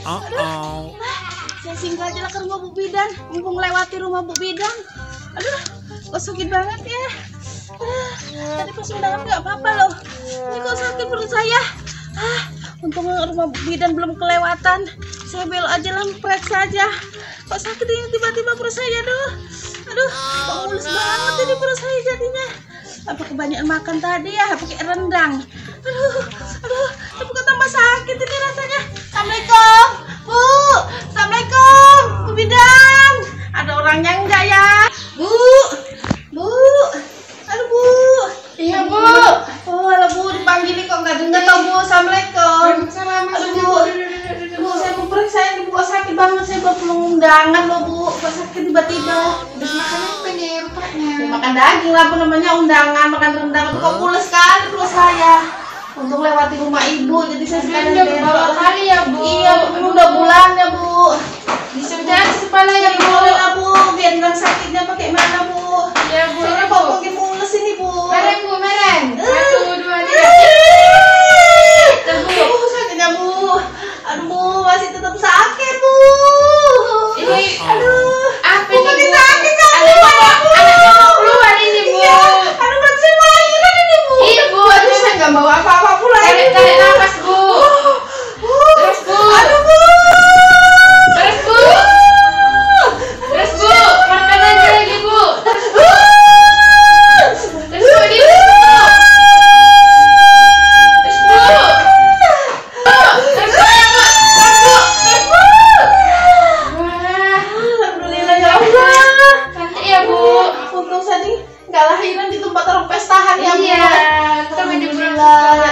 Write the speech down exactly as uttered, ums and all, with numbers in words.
Uh-oh. Saya singgah aja lah ke rumah Bu Bidan, mumpung lewati rumah Bu Bidan. Aduh, kok sakit banget ya. Ah, tadi pas undangan nggak apa-apa loh. Ini kok sakit perut saya. Ah, untung rumah Bu Bidan belum kelewatan. Saya belok aja lah, periksa aja. Kok sakit ini tiba-tiba perut saya, aduh. Aduh, kok mulus banget ini perut saya jadinya. Apa kebanyakan makan tadi ya, pakai rendang. Aduh, aduh, tapi kok tambah sakit ini rasanya. Assalamualaikum, Bu. Assalamualaikum, Bu Bidan. Ada orangnya enggak ya? Bu, Bu. Aduh, Bu. Iya, Bu. Oh, halo Bu, dipanggilin kok nggak dengar tau Bu. Assalamualaikum. Aduh, Bu. Bu, saya mau periksa ini Bu, kok sakit banget. Saya baru pulang undangan loh, Bu. Kok sakit tiba-tiba. Habis makan apa nih rupanya? Ya, makan daging lah, apa namanya, undangan, makan rendang. Kok pulas sekali perut saya. Untuk lewati rumah ibu, jadi saya sekalian Udah beberapa kali ya, Bu. Iya, Bu, udah bulan ya, Bu. Bisa aja kepala ya, Bu. Boleh lah, Bu. Biar bilang sakitnya pakai mana, Bu? Ya, Bu. Saya Bu. kok makin mulus ini, Bu. Meren, Bu, meren. Satu, dua, tiga. Tuh, Bu. Aduh, sakitnya, Bu. Aduh, Bu, masih tetap sakit, Bu. Ini, Aduh, apa Bu, ini, makin Bu? sakit kan, Bu? Anak mau, anaknya mau keluar ini, Bu. Iya, aduh, berarti saya melahirkan ini, Bu. Iya, Bu. Aduh, saya nggak bawa apa-apa pula ini, Tarik, Bu. tarik nafas, Bu. Uh, Terus, Bu. Aduh, Bu. Terus, Bu. Terus, Bu. Makan aja lagi, Bu. Terus, Bu. Terus, Bu. Di, Bu. Terus, Bu. Terus, Bu, ya, Bu. Terus, Bu. Terus, Bu. Wah, Alhamdulillah ya Allah. cantik ya, Bu. Untung saya nih nggak lahiran di tempat orang pestahan ya, Bu. Iya, kita main di Alhamdulillah.